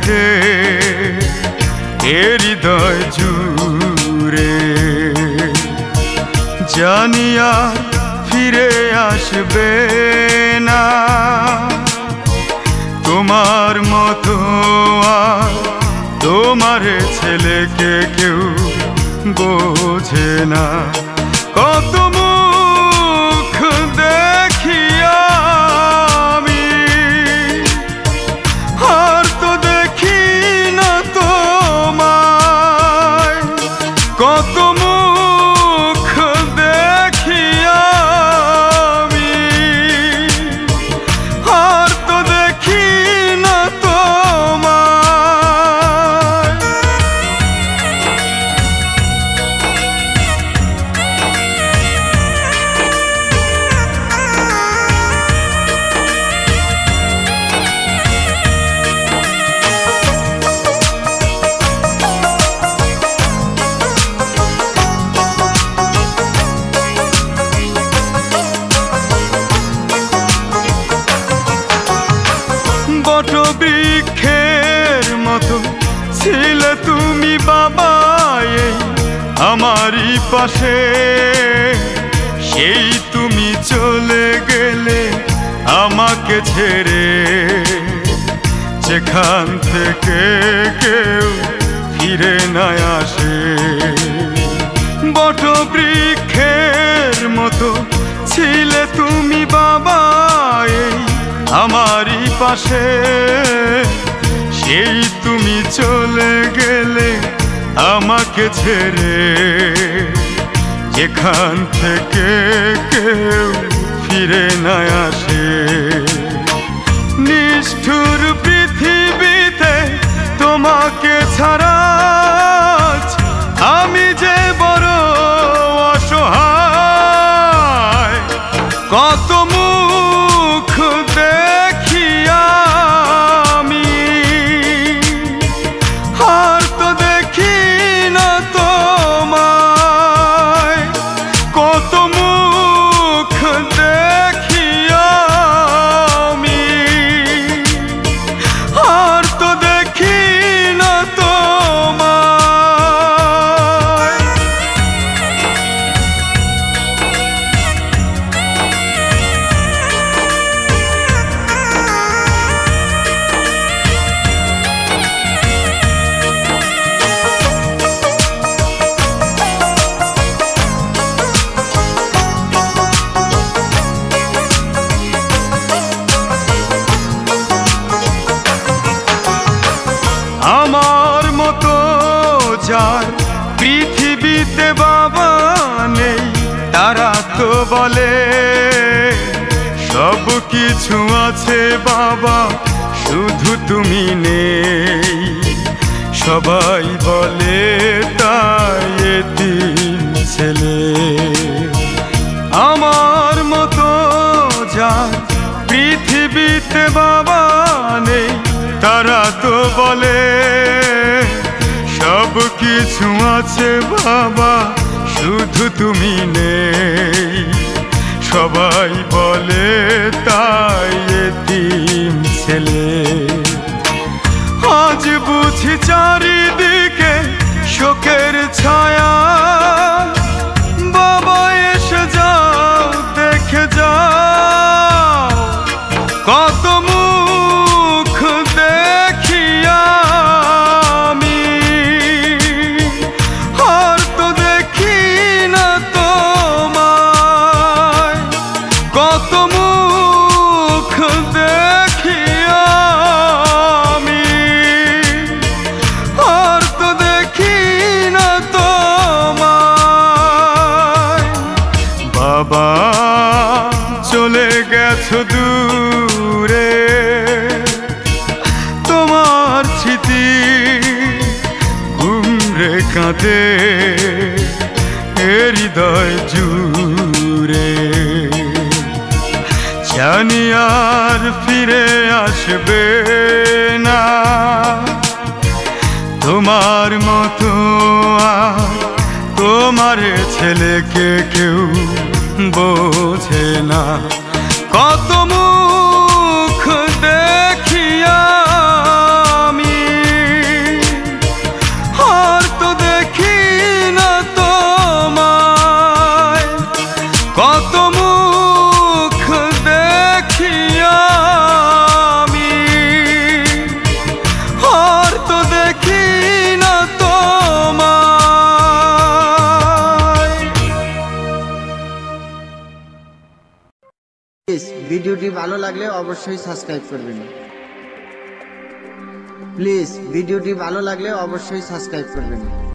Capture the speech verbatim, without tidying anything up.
থাকে এ হৃদয় জুড়ে, জানি আর ফিরে আসবে না তোমার মতো আর তোমার ছেলেকে কেউ বোঝে না। কত মুখ দেখি আমি আর তো দেখি না তোমায়, কত মুখ দেখি আমি আর তো দেখি না তোমায়। বটবৃক্ষের মতো ছিলে তুমি বাবা এই আমারই পাশে, সেই তুমি চলে গেলে আমাকে ছেড়ে, যেখান থেকে কেউ ফিরে না আসে। বটবৃক্ষের মতো ছিলে তুমি বাবা এই আমারই পাশে, সেই তুমি চলে গেলে আমাকে ছেড়ে, যেখান থেকে কেউ ফিরে না আসে। নিষ্ঠুর পৃথিবীতে তোমাকে ছাড়া আমি যে বড় অসহায়, কত মুখ দেখি আমি আর তো দেখি না তোমায়, কত মুখ দেখি আমি আর তো দেখি না তোমায়। আমার মতো যার পৃথিবীতে বাবা নেই, তারা তো বলে সব কিছু আছে বাবা, শুধু তুমি নেই। সবাই বলে তাই এতিম ছেলে। আমার মতো যার পৃথিবীতে বাবা নেই, তারা তো বলে সব কিছু আছে বাবা, শুধু তুমি নেই। সবাই বলে তাই এতিম ছেলে। আজ বুঝি চারিদিকে শোকের ছায়া, বাবা এসে যাও দেখে যাও, কত মুখ দেখি আমি আর তো দেখি না তোমায়, কত মুখ দেখি আমি আর তো দেখি না তোমায়। বাবা চলে গেছো দূরে, তোমার স্মৃতি ঘুমরে কাঁদে এ হৃদয় জুড়ে, জানি আর ফিরে আসবে না তোমার মতো আর তোমার ছেলেকে কেউ বোঝে না। কত মুখ দেখি আমি প্লিজ ভিডিওটি ভালো লাগলে অবশ্যই সাবস্ক্রাইব করবেন। প্লিজ ভিডিওটি ভালো লাগলে অবশ্যই সাবস্ক্রাইব করবেন।